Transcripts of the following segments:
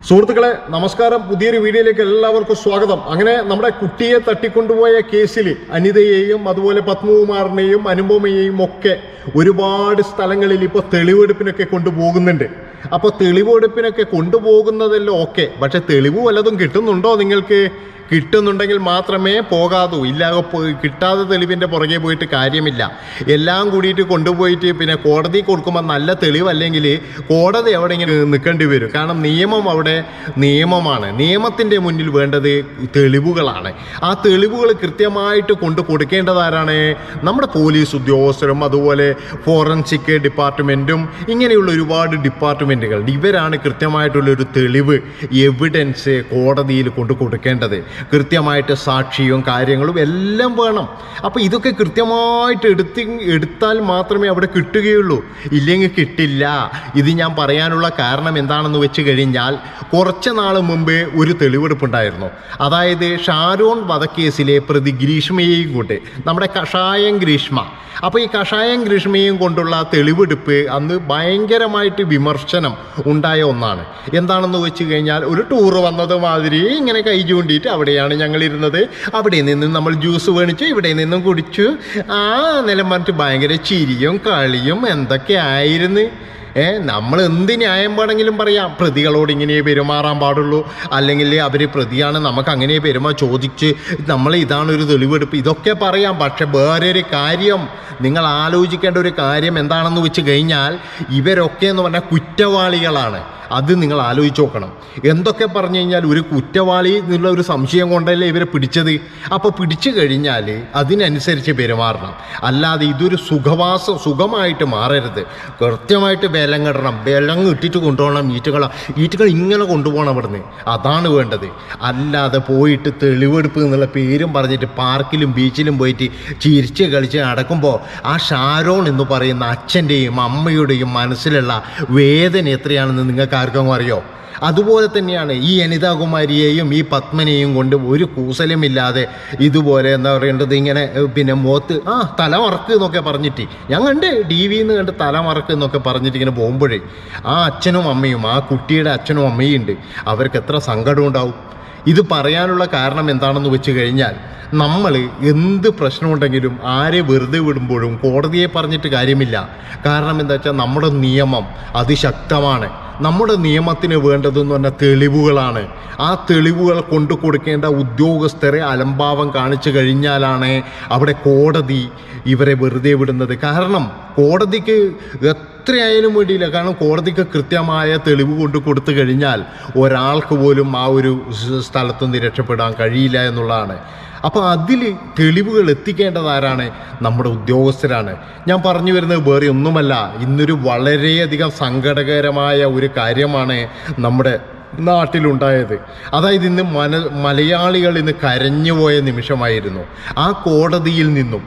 സുഹൃത്തുക്കളെ നമസ്കാരം. പുതിയൊരു വീഡിയോയിലേക്ക് എല്ലാവർക്കും സ്വാഗതം. അങ്ങനെ നമ്മുടെ കുട്ടിയെ തട്ടിക്കൊണ്ടുപോയ കേസിൽ അനിതയെയും അതുപോലെ പത്മകുമാറിനെയും അനുപമയെയും ഒക്കെ ഒരുപാട് സ്ഥലങ്ങളിൽ ഇപ്പോൾ തെളിവെടുപ്പിനൊക്കെ കൊണ്ടുപോകുന്നുണ്ട്. അപ്പോൾ തെളിവെടുപ്പിനൊക്കെ കൊണ്ടുപോകുന്നതെല്ലാം ഓക്കെ, പക്ഷെ തെളിവ് വല്ലതും കിട്ടുന്നുണ്ടോ? നിങ്ങൾക്ക് കിട്ടുന്നുണ്ടെങ്കിൽ മാത്രമേ പോകാതൂ. ഇല്ലാതെ കിട്ടാതെ തെളിവിൻ്റെ പുറകെ പോയിട്ട് കാര്യമില്ല. എല്ലാം കൂടിയിട്ട് കൊണ്ടുപോയിട്ട് പിന്നെ കോടതി കൊടുക്കുമ്പോൾ നല്ല തെളിവല്ലെങ്കിൽ കോടതി അവിടെ ഇങ്ങനെ നിൽക്കേണ്ടി വരും. കാരണം നിയമം അവിടെ നിയമമാണ്. നിയമത്തിൻ്റെ മുന്നിൽ വേണ്ടത് തെളിവുകളാണ്. ആ തെളിവുകൾ കൃത്യമായിട്ട് കൊണ്ട് കൊടുക്കേണ്ടതാരാണ്? നമ്മുടെ പോലീസ് ഉദ്യോഗസ്ഥരും അതുപോലെ ഫോറൻസിക് ഡിപ്പാർട്ട്മെൻറ്റും ഇങ്ങനെയുള്ള ഒരുപാട് ഡിപ്പാർട്ട്മെൻറ്റുകൾ. ഇവരാണ് കൃത്യമായിട്ടുള്ളൊരു തെളിവ് എവിഡൻസ് കോടതിയിൽ കൊണ്ട് കൊടുക്കേണ്ടത്. കൃത്യമായിട്ട് സാക്ഷിയും കാര്യങ്ങളും എല്ലാം വേണം. അപ്പോൾ ഇതൊക്കെ കൃത്യമായിട്ട് എടുത്താൽ മാത്രമേ അവിടെ കിട്ടുകയുള്ളൂ, ഇല്ലെങ്കിൽ കിട്ടില്ല. ഇത് ഞാൻ പറയാനുള്ള കാരണം എന്താണെന്ന് വെച്ച് കഴിഞ്ഞാൽ, കുറച്ച് നാൾ മുമ്പ് ഒരു തെളിവെടുപ്പുണ്ടായിരുന്നു. അതായത് ഷാരോൺ വധക്കേസിലെ പ്രതി ഗ്രീഷ്മയെയും കൊണ്ട്, നമ്മുടെ കഷായം ഗ്രീഷ്മ. അപ്പോൾ ഈ കഷായം ഗ്രീഷ്മയും കൊണ്ടുള്ള തെളിവെടുപ്പ് അന്ന് ഭയങ്കരമായിട്ട് വിമർശനം ഉണ്ടായ ഒന്നാണ്. എന്താണെന്ന് വെച്ച് കഴിഞ്ഞാൽ, ഒരു ടൂറ് വന്നത് മാതിരി ഇങ്ങനെ കൈ ചൂണ്ടിയിട്ട് അവിടെയാണ് ഞങ്ങളിരുന്നത്, അവിടെ നിന്നും നമ്മൾ ജ്യൂസ് മേടിച്ചു, ഇവിടെ നിന്നും കുടിച്ചു, ആ നിലം പറഞ്ഞിട്ട് ഭയങ്കര ചിരിയും കളിയും എന്തൊക്കെ ആയിരുന്നു. നമ്മൾ എന്ത് ന്യായം വേണമെങ്കിലും പറയാം. പ്രതികളോട് ഇങ്ങനെ പെരുമാറാൻ പാടുള്ളൂ, അല്ലെങ്കിൽ അവർ പ്രതിയാണ് നമുക്ക് അങ്ങനെ ചോദിച്ച് നമ്മൾ ഇതാണ് ഒരു തെളിവെടുപ്പ്, ഇതൊക്കെ പറയാം. പക്ഷെ വേറൊരു കാര്യം നിങ്ങൾ ആലോചിക്കേണ്ട ഒരു കാര്യം എന്താണെന്ന് വെച്ച് കഴിഞ്ഞാൽ, ഇവരൊക്കെ എന്ന് പറഞ്ഞാൽ കുറ്റവാളികളാണ്. അത് നിങ്ങൾ ആലോചിച്ച് നോക്കണം. എന്തൊക്കെ പറഞ്ഞു കഴിഞ്ഞാൽ, ഒരു കുറ്റവാളി എന്നുള്ള ഒരു സംശയം കൊണ്ടല്ലേ ഇവരെ പിടിച്ചത്. അപ്പോൾ പിടിച്ചു കഴിഞ്ഞാൽ അതിനനുസരിച്ച് പെരുമാറണം. അല്ലാതെ ഇതൊരു സുഖമായിട്ട് മാറരുത്. കൃത്യമായിട്ട് വിലങ്ങിടണം, വിലങ്ങ് ഇട്ടിട്ട് കൊണ്ടുപോകണം. ഈറ്റുകൾ ഇങ്ങനെ കൊണ്ടുപോകണം അവിടുന്ന്. അതാണ് വേണ്ടത്. അല്ലാതെ പോയിട്ട് തെളിവെടുപ്പ് എന്നുള്ള പേരും പറഞ്ഞിട്ട് പാർക്കിലും ബീച്ചിലും പോയിട്ട് ചിരിച്ച് കളിച്ച് നടക്കുമ്പോൾ ആ ഷാരോൺ എന്ന് പറയുന്ന അച്ഛൻ്റെയും അമ്മയുടെയും മനസ്സിലുള്ള വേദന എത്രയാണെന്ന് നിങ്ങൾക്ക് ആർക്കും അറിയോ? അതുപോലെ തന്നെയാണ് ഈ അനിതാകുമാരിയെയും ഈ പത്മനെയും കൊണ്ട് ഒരു കൂസലുമില്ലാതെ ഇതുപോലെ എന്താ പറയേണ്ടത്, ഇങ്ങനെ പിന്നെ മുഖത്ത് തലമറക്ക് എന്നൊക്കെ പറഞ്ഞിട്ട് ഞാൻ കണ്ട് TV കണ്ട് തലമറക്ക് എന്നൊക്കെ പറഞ്ഞിട്ട് ഇങ്ങനെ പോകുമ്പോഴേ ആ അച്ഛനും അമ്മയും, ആ കുട്ടിയുടെ അച്ഛനും അമ്മയും ഉണ്ട്, അവർക്ക് എത്ര സങ്കടം ഉണ്ടാവും. ഇത് പറയാനുള്ള കാരണം എന്താണെന്ന് വെച്ച് കഴിഞ്ഞാൽ, നമ്മൾ എന്ത് പ്രശ്നമുണ്ടെങ്കിലും ആരെ വെറുതെ വിടുമ്പോഴും കോടതിയെ പറഞ്ഞിട്ട് കാര്യമില്ല. കാരണം എന്താ വെച്ചാൽ, നമ്മുടെ നിയമം അതിശക്തമാണ്. നമ്മുടെ നിയമത്തിന് വേണ്ടതെന്ന് പറഞ്ഞാൽ തെളിവുകളാണ്. ആ തെളിവുകൾ കൊണ്ടു കൊടുക്കേണ്ട ഉദ്യോഗസ്ഥരെ അലംഭാവം കാണിച്ചു കഴിഞ്ഞാലാണ് അവിടെ കോടതി ഇവരെ വെറുതെ വിടുന്നത്. കാരണം കോടതിക്ക് എത്രയായാലും വേണ്ടിയില്ല. കാരണം കോടതിക്ക് കൃത്യമായ തെളിവ് കൊണ്ട് കൊടുത്തു കഴിഞ്ഞാൽ ഒരാൾക്ക് പോലും ആ ഒരു സ്ഥലത്തുനിന്ന് രക്ഷപ്പെടാൻ കഴിയില്ല എന്നുള്ളതാണ്. അപ്പോൾ അതിൽ തെളിവുകൾ എത്തിക്കേണ്ടത് ആരാണ്? നമ്മുടെ ഉദ്യോഗസ്ഥരാണ്. ഞാൻ പറഞ്ഞു വരുന്നത് വേറെ ഒന്നുമല്ല, ഇന്നൊരു വളരെയധികം സങ്കടകരമായ ഒരു കാര്യമാണ് നമ്മുടെ നാട്ടിലുണ്ടായത്. അതായത് ഇന്ന് മലയാളികൾ ഇന്ന് കരഞ്ഞുപോയ നിമിഷമായിരുന്നു. ആ കോടതിയിൽ നിന്നും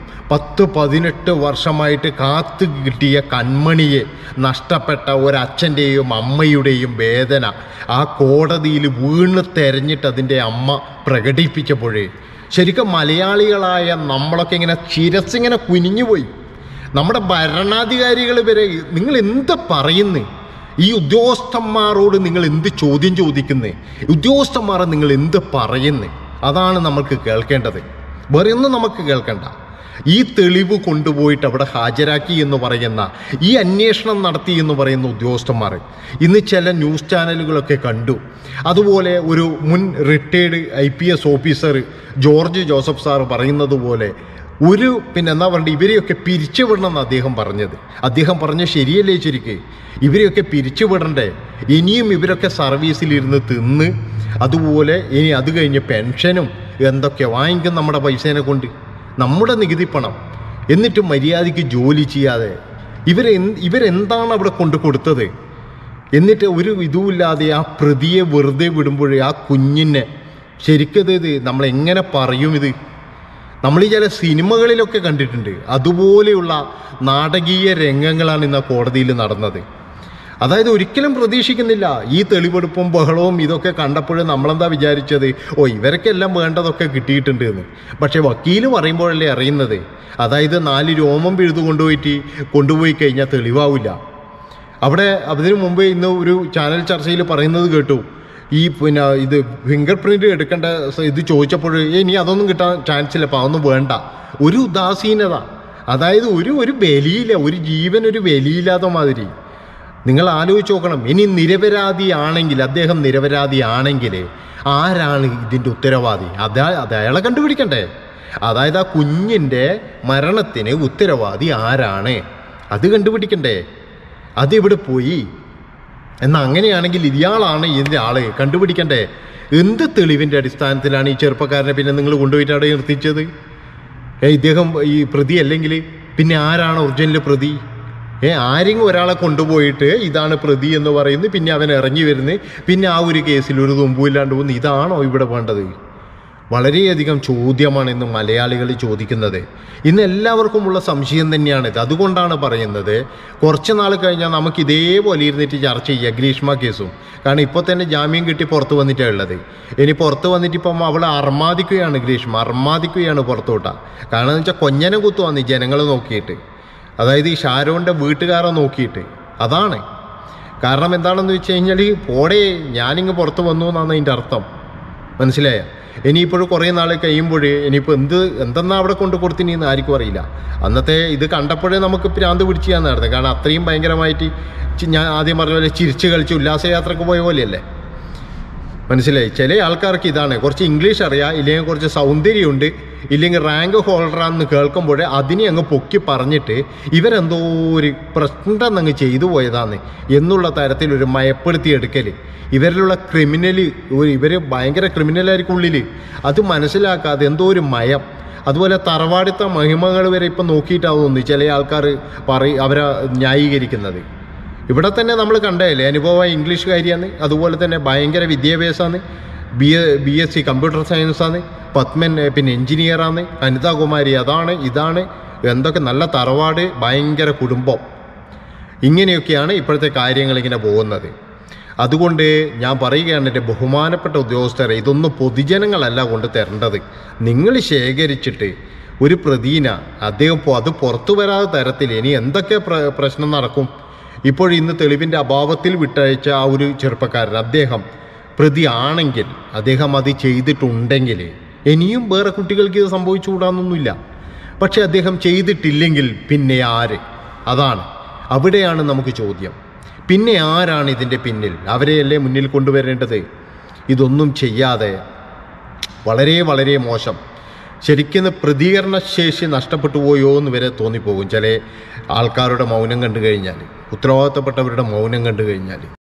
10-18 വർഷമായിട്ട് കാത്തു കിട്ടിയ കൺമണിയെ നഷ്ടപ്പെട്ട ഒരച്ഛൻ്റെയും അമ്മയുടെയും വേദന ആ കോടതിയിൽ വീണ് തെരഞ്ഞിട്ട് അതിൻ്റെ അമ്മ പ്രകടിപ്പിച്ചപ്പോഴേ ശരിക്കും മലയാളികളായ നമ്മളൊക്കെ ഇങ്ങനെ ശിരസിങ്ങനെ കുനിഞ്ഞുപോയി. നമ്മുടെ ഭരണാധികാരികൾ വരെ നിങ്ങൾ എന്ത് പറയുന്നേ? ഈ ഉദ്യോഗസ്ഥന്മാരോട് നിങ്ങൾ എന്ത് ചോദ്യം ചോദിക്കുന്നേ? ഉദ്യോഗസ്ഥന്മാരെ നിങ്ങൾ എന്ത് പറയുന്നേ? അതാണ് നമുക്ക് കേൾക്കേണ്ടത്. വേറെ ഒന്നും നമുക്ക് കേൾക്കണ്ട. ഈ തെളിവ് കൊണ്ടുപോയിട്ട് അവിടെ ഹാജരാക്കി എന്ന് പറയുന്ന, ഈ അന്വേഷണം നടത്തി എന്ന് പറയുന്ന ഉദ്യോഗസ്ഥന്മാർ ഇന്ന് ചില ന്യൂസ് ചാനലുകളൊക്കെ കണ്ടു. അതുപോലെ ഒരു മുൻ retired IPS officer George Joseph sir പറയുന്നത് പോലെ എന്താ പറയുക, ഇവരെയൊക്കെ പിരിച്ചുവിടണമെന്ന് അദ്ദേഹം പറഞ്ഞ ശരിയല്ലേ? ശരിക്ക് ഇവരെയൊക്കെ പിരിച്ചുവിടണ്ടേ? ഇനിയും ഇവരൊക്കെ സർവീസിലിരുന്ന് തിന്ന്, അതുപോലെ ഇനി അത് കഴിഞ്ഞ് പെൻഷനും എന്തൊക്കെ വാങ്ങിക്കും നമ്മുടെ പൈസേനെ കൊണ്ട്, നമ്മുടെ നികുതി പണം. എന്നിട്ട് മര്യാദയ്ക്ക് ജോലി ചെയ്യാതെ ഇവരെന്താണ് അവിടെ കൊണ്ട് കൊടുത്തത്? എന്നിട്ട് ഒരു ഇതുമില്ലാതെ ആ പ്രതിയെ വെറുതെ വിടുമ്പോഴേ ആ കുഞ്ഞിനെ ശരിക്കത് നമ്മളെങ്ങനെ പറയും? ഇത് നമ്മൾ ഈ ചില സിനിമകളിലൊക്കെ കണ്ടിട്ടുണ്ട്. അതുപോലെയുള്ള നാടകീയ രംഗങ്ങളാണ് ഇന്ന് കോടതിയിൽ നടന്നത്. അതായത് ഒരിക്കലും പ്രതീക്ഷിക്കുന്നില്ല. ഈ തെളിവെടുപ്പും ബഹളവും ഇതൊക്കെ കണ്ടപ്പോഴും നമ്മളെന്താ വിചാരിച്ചത്? ഇവരൊക്കെല്ലാം വേണ്ടതൊക്കെ കിട്ടിയിട്ടുണ്ട് എന്ന്. പക്ഷെ വക്കീല് പറയുമ്പോഴല്ലേ അറിയുന്നത്, അതായത് 4 രോമം പിഴുതു കൊണ്ടുപോയി കഴിഞ്ഞാൽ തെളിവാവില്ല. അവിടെ അതിനു മുമ്പേ ഇന്ന് ഒരു ചാനൽ ചർച്ചയിൽ പറയുന്നത് കേട്ടു, ഈ പിന്നെ ഇത് ഫിംഗർ പ്രിൻ്റ് എടുക്കേണ്ട ഇത് ചോദിച്ചപ്പോൾ ഇനി അതൊന്നും കിട്ടാൻ ചാൻസ് ഇല്ല, അപ്പോൾ അതൊന്നും വേണ്ട. ഒരു ഉദാസീനത, അതായത് ഒരു ബലിയില്ല, ഒരു ജീവൻ ഒരു ബലിയില്ലാത്ത മാതിരി. നിങ്ങൾ ആലോചിച്ച് നോക്കണം. ഇനി നിരപരാധിയാണെങ്കിൽ, അദ്ദേഹം നിരപരാധിയാണെങ്കിൽ ആരാണ് ഇതിൻ്റെ ഉത്തരവാദി? അത് അയാളെ കണ്ടുപിടിക്കണ്ടേ? അതായത് ആ കുഞ്ഞിൻ്റെ മരണത്തിന് ഉത്തരവാദി ആരാണ്, അത് കണ്ടുപിടിക്കണ്ടേ? അതിവിടെ പോയി. എന്നാൽ അങ്ങനെയാണെങ്കിൽ ഇയാളാണ് ഇതിൻ്റെ ആള് കണ്ടുപിടിക്കണ്ടേ? എന്ത് തെളിവിൻ്റെ അടിസ്ഥാനത്തിലാണ് ഈ ചെറുപ്പക്കാരനെ പിന്നെ നിങ്ങൾ കൊണ്ടുപോയിട്ട് അവിടെ നിർത്തിച്ചത്? ഇദ്ദേഹം ഈ പ്രതി അല്ലെങ്കിൽ പിന്നെ ആരാണ് ഒറിജിനൽ പ്രതി? ആരെങ്കിലും ഒരാളെ കൊണ്ടുപോയിട്ട് ഇതാണ് പ്രതി എന്ന് പറയുന്നു, പിന്നെ അവൻ ഇറങ്ങി വരുന്നു, പിന്നെ ആ ഒരു കേസിൽ ഒരു തുമ്പുമില്ലാണ്ട് പോകുന്നു. ഇതാണോ ഇവിടെ വേണ്ടത്? വളരെയധികം ചോദ്യമാണ് ഇന്ന് മലയാളികൾ ചോദിക്കുന്നത്. ഇന്ന് എല്ലാവർക്കുമുള്ള സംശയം തന്നെയാണിത്. അതുകൊണ്ടാണ് പറയുന്നത്, കുറച്ച് നാൾ കഴിഞ്ഞാൽ നമുക്ക് ഇതേപോലെ ഇരുന്നിട്ട് ചർച്ച ചെയ്യുക ഗ്രീഷ്മ കേസും. കാരണം ഇപ്പോൾ തന്നെ ജാമ്യം കിട്ടി പുറത്ത് വന്നിട്ടാണ് ഉള്ളത്. ഇനി പുറത്ത് വന്നിട്ട് ഇപ്പം അവളെ അർമാദിക്കുകയാണ്, ഗ്രീഷ്മ അർമാദിക്കുകയാണ് പുറത്തോട്ടാ. കാരണം എന്ന് വെച്ചാൽ കൊഞ്ഞനെ കുത്തുവാന്ന് ജനങ്ങൾ നോക്കിയിട്ട്, അതായത് ഈ ഷാരോൻ്റെ വീട്ടുകാരെ നോക്കിയിട്ട്. അതാണ് കാരണം. എന്താണെന്ന് വെച്ച് കഴിഞ്ഞാൽ പോടെ ഞാനിങ്ങ് പുറത്ത് വന്നു എന്നാണ് അതിൻ്റെ അർത്ഥം. മനസ്സിലായ? ഇനിയിപ്പോഴും കുറേ നാൾ കഴിയുമ്പോൾ ഇനിയിപ്പോൾ എന്തെന്നാ അവിടെ കൊണ്ട് കൊടുത്തിനിന്ന് ആർക്കും അറിയില്ല. അന്നത്തെ ഇത് കണ്ടപ്പോഴേ നമുക്ക് ഭ്രാന്ത് പിടിച്ചാന്ന് നടന്നത്. കാരണം അത്രയും ഭയങ്കരമായിട്ട് ഞാൻ ആദ്യം പറഞ്ഞ പോലെ ചിരിച്ച് കളിച്ച് ഉല്ലാസയാത്രക്ക് പോയ പോലെയല്ലേ. മനസ്സിലായി? ചില ആൾക്കാർക്ക് ഇതാണ്, കുറച്ച് ഇംഗ്ലീഷ് അറിയാം, ഇല്ലെങ്കിൽ കുറച്ച് സൗന്ദര്യമുണ്ട്, ഇല്ലെങ്കിൽ റാങ്ക് ഹോൾഡറാണെന്ന് കേൾക്കുമ്പോൾ അതിനെ അങ്ങ് പൊക്കി പറഞ്ഞിട്ട് ഇവരെന്തോ ഒരു പ്രശ്നം അങ്ങ് ചെയ്തു പോയതാണ് എന്നുള്ള തരത്തിലൊരു മയപ്പെടുത്തി എടുക്കൽ. ഇവരിലുള്ള ഇവർ ഭയങ്കര ക്രിമിനലായിരിക്കും ഉള്ളിൽ. അത് മനസ്സിലാക്കാതെ എന്തോ ഒരു മയം. അതുപോലെ തറവാടിത്ത മഹിമകൾ വരെ ഇപ്പം നോക്കിയിട്ടാണ് തോന്നുന്നു ചില ആൾക്കാർ അവരെ ന്യായീകരിക്കുന്നത്. ഇവിടെ തന്നെ നമ്മൾ കണ്ടതല്ലേ, അനുഭവം ഇംഗ്ലീഷുകാരിയാണ്, അതുപോലെ തന്നെ ഭയങ്കര വിദ്യാഭ്യാസമാണ്, BSc കമ്പ്യൂട്ടർ സയൻസാണ്, പത്മൻ പിന്നെ എൻജിനീയറാണ്, അനിതാകുമാരി അതാണ് ഇതാണ്, എന്തൊക്കെ നല്ല തറവാട്, ഭയങ്കര കുടുംബം. ഇങ്ങനെയൊക്കെയാണ് ഇപ്പോഴത്തെ കാര്യങ്ങൾ ഇങ്ങനെ പോകുന്നത്. അതുകൊണ്ട് ഞാൻ പറയുകയാണ്, എൻ്റെ ബഹുമാനപ്പെട്ട ഉദ്യോഗസ്ഥരെ, ഇതൊന്നും പൊതുജനങ്ങളല്ല കൊണ്ട് തരേണ്ടത്. നിങ്ങൾ ശേഖരിച്ചിട്ട് ഒരു പ്രതീന അദ്ദേഹം അത് പുറത്തു വരാത്ത തരത്തിൽ ഇനി എന്തൊക്കെ പ്രശ്നം നടക്കും? ഇപ്പോൾ ഇന്ന് തെളിവിൻ്റെ അഭാവത്തിൽ വിട്ടയച്ച ആ ഒരു ചെറുപ്പക്കാരൻ, അദ്ദേഹം പ്രതി ആണെങ്കിൽ, അദ്ദേഹം അത് ചെയ്തിട്ടുണ്ടെങ്കിൽ ഇനിയും വേറെ കുട്ടികൾക്ക് ഇത് സംഭവിച്ചുകൂടാന്നൊന്നുമില്ല. പക്ഷെ അദ്ദേഹം ചെയ്തിട്ടില്ലെങ്കിൽ പിന്നെ ആര്? അതാണ്, അവിടെയാണ് നമുക്ക് ചോദ്യം. പിന്നെ ആരാണ് ഇതിൻ്റെ പിന്നിൽ? അവരെയല്ലേ മുന്നിൽ കൊണ്ടുവരേണ്ടത്? ഇതൊന്നും ചെയ്യാതെ വളരെ വളരെ മോശം. ശരിക്കും പ്രതികരണശേഷി നഷ്ടപ്പെട്ടു പോയോ എന്ന് വരെ തോന്നിപ്പോകും ചില ആൾക്കാരുടെ മൗനം കണ്ടു കഴിഞ്ഞാൽ, ഉത്തരവാദിത്തപ്പെട്ടവരുടെ മൗനം കണ്ടു കഴിഞ്ഞാൽ.